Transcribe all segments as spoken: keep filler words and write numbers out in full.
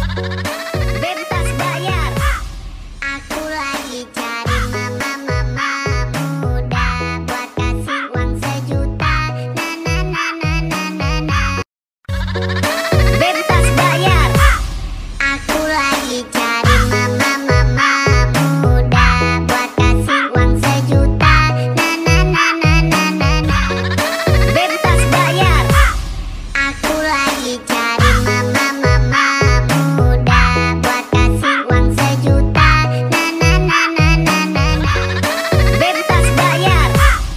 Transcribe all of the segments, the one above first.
Bebas bayar. Aku lagi cari mama-mama muda buat kasih uang sejuta. Na na na na na na na. Bebas bayar. Aku lagi cari mama-mama muda buat kasih uang sejuta. Na na na na na na na. Bebas bayar. Aku lagi cari mama-mama muda buat kasih uang sejuta. Na na na na na na na. Bebas bayar.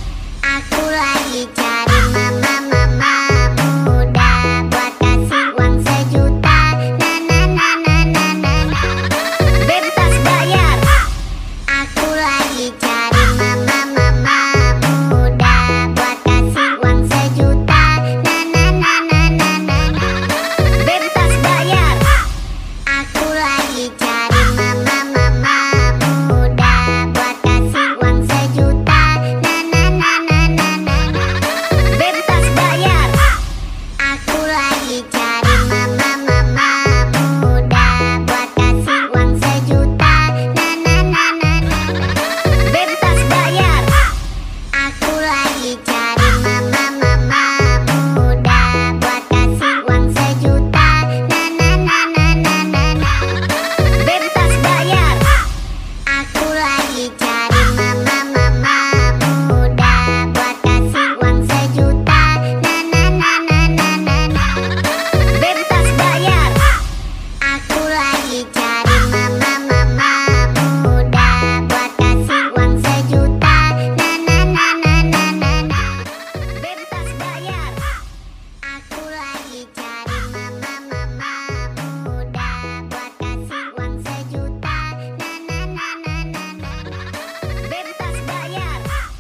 Aku lagi cari mama-mama muda buat kasih uang sejuta. Na na na na na na na. Bebas bayar. Aku lagi cari mama-mama muda buat kasih uang sejuta. Na na na na na na na. Bebas bayar. Aku lagi cari mama-mama muda buat kasih uang sejuta. Na na na na na na na. Bebas bayar. Aku lagi cari mama-mama muda buat kasih uang sejuta. Na na na na na na. Bebas bayar. Aku lagi cari mama-mama muda buat kasih uang sejuta. Na na na na na na na. Bebas bayar. Aku lagi cari mama-mama muda buat kasih uang sejuta. Na na na na na na na. Bebas bayar. Aku lagi cari mama-mama muda buat kasih uang sejuta. Na na na na na na na. Bebas bayar. Aku lagi cari mama-mama muda buat kasih uang sejuta. Na na na na na na na. Bebas bayar.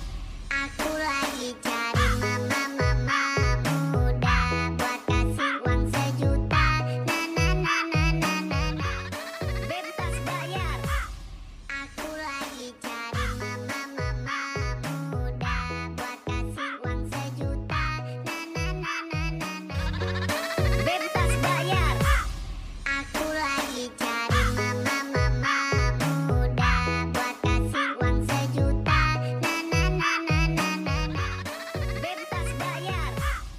Aku lagi cari mama-mama muda buat kasih uang sejuta. Na na na na na na na. Bebas bayar. Aku lagi cari mama-mama muda buat kasih uang sejuta. Na na na na na na. Bebas bayar. Aku lagi cari mama-mama muda buat kasih uang sejuta. Na na na na na na na. Bebas bayar.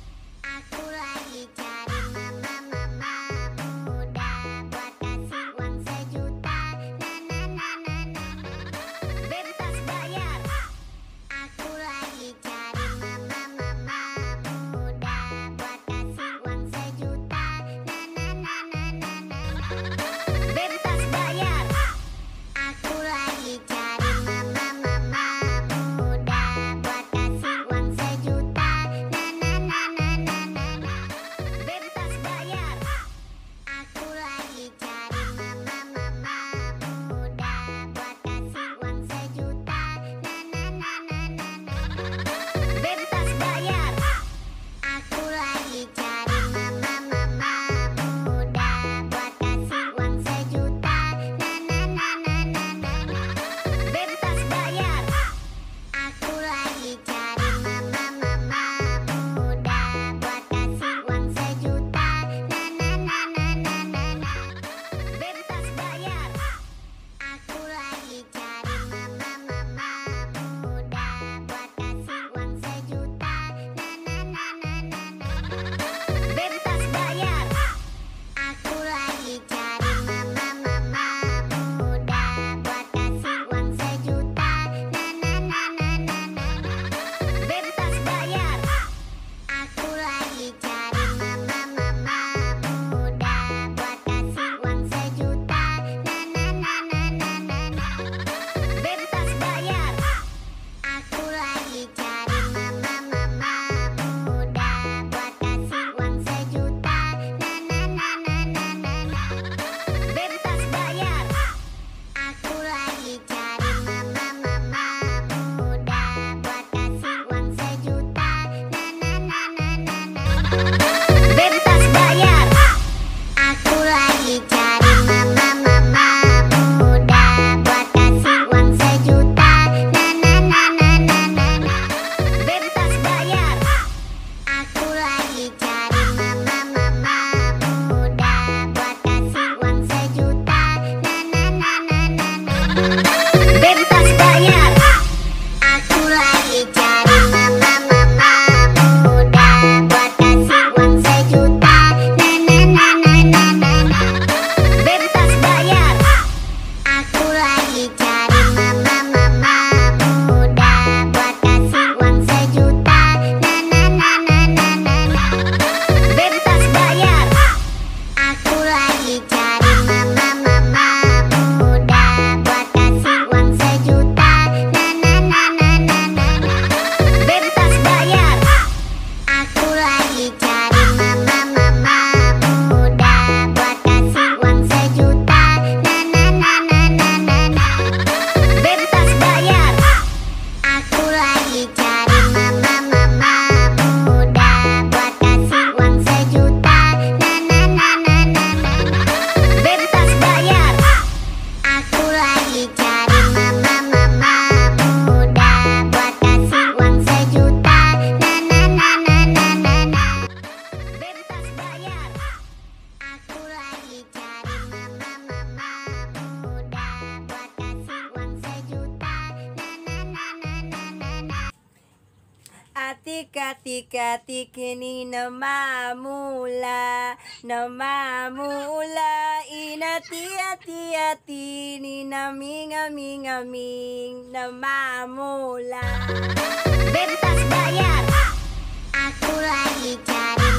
Aku lagi cari mama-mama muda buat kasih uang sejuta. Na na na na na na. Bebas bayar. Aku lagi cari mama-mama muda buat kasih uang sejuta. Na na na na na na na. Bebas bayar. Aku lagi cari mama-mama muda buat kasih uang sejuta. Na na na na na na na. Bebas bayar. Aku lagi cari mama-mama muda buat kasih uang sejuta. Na na na na na na. Bebas bayar. Aku lagi cari mama-mama muda buat kasih uang sejuta. Na na na na na na na. Bebas bayar. Aku lagi cari mama-mama muda buat kasih uang sejuta. Na na na na na na na. Bebas bayar. Aku lagi cari mama-mama muda buat kasih uang tika tika tikini nama mula nama mula ina tia tia tini naming aming aming nama mula. Bebas bayar. Aku lagi cari